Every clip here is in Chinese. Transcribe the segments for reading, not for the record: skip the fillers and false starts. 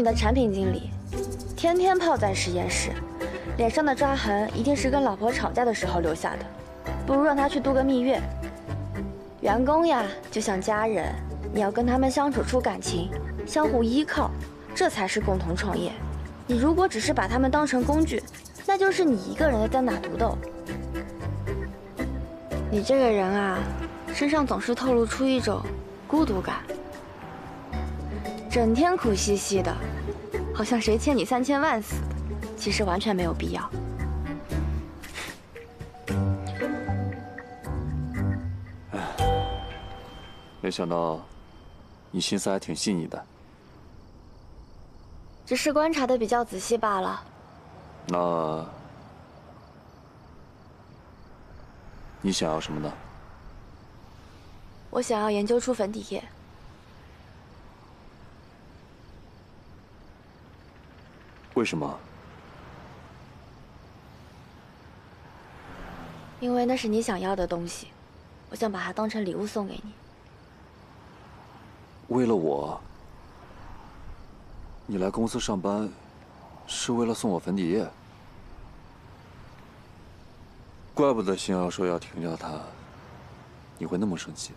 的产品经理，天天泡在实验室，脸上的抓痕一定是跟老婆吵架的时候留下的。不如让他去度个蜜月。员工呀，就像家人，你要跟他们相处出感情，相互依靠，这才是共同创业。你如果只是把他们当成工具，那就是你一个人的单打独斗。你这个人啊，身上总是透露出一种孤独感，整天苦兮兮的，好像谁欠你3000万似的，其实完全没有必要。 没想到你心思还挺细腻的。 只是观察的比较仔细罢了。 那你想要什么呢？ 我想要研究出粉底液。 为什么？ 因为那是你想要的东西，我想把它当成礼物送给你。 为了我，你来公司上班，是为了送我粉底液？怪不得星耀说要停掉它，你会那么生气。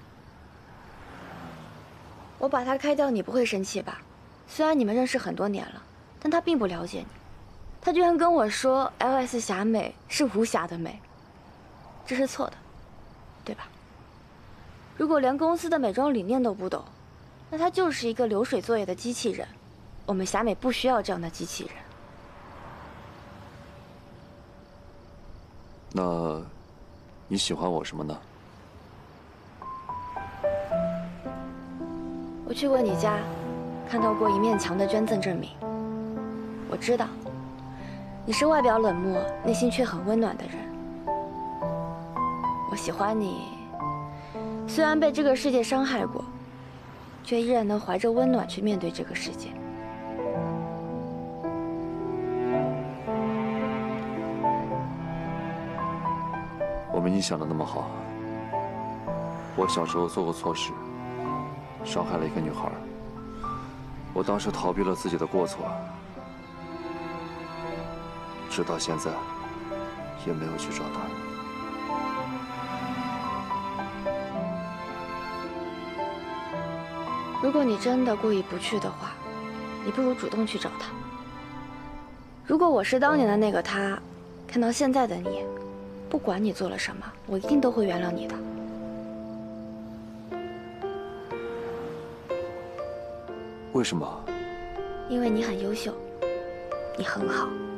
我把它开掉，你不会生气吧？虽然你们认识很多年了，但他并不了解你。他居然跟我说 LS 侠美是无瑕的美，这是错的，对吧？如果连公司的美妆理念都不懂，那它就是一个流水作业的机器人。我们侠美不需要这样的机器人。 那你喜欢我什么呢？ 我去过你家，看到过一面墙的捐赠证明。我知道，你是外表冷漠，内心却很温暖的人。我喜欢你，虽然被这个世界伤害过，却依然能怀着温暖去面对这个世界。 我没你想的那么好。我小时候做过错事，伤害了一个女孩。我当时逃避了自己的过错，直到现在也没有去找她。 如果你真的过意不去的话，你不如主动去找他。如果我是当年的那个他，看到现在的你，不管你做了什么，我一定都会原谅你的。 为什么？ 因为你很优秀，你很好。